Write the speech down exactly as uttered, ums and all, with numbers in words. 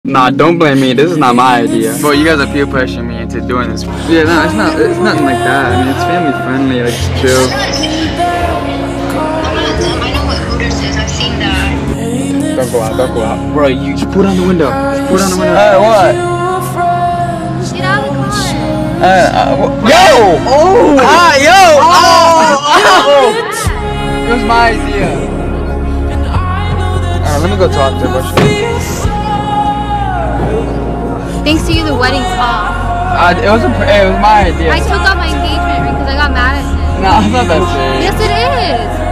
Nah, don't blame me. This is not my idea. Bro, you guys are peer pressuring me into doing this. Yeah, no, it's not. It's nothing like that. I mean, it's family friendly. Like, it's chill. Don't go out. Don't go out, bro. You just pull down the window. Just pull down the window. Hey, what? Get out of the car. Uh, uh, yo! Oh! Ah, yo! Oh! Oh! It was my idea. Alright, let me go talk to her. Thanks to you, the wedding's off. Uh, it was a, it was my idea. I took off my engagement ring because I got mad at him. No, it's not that serious. Yes, it is.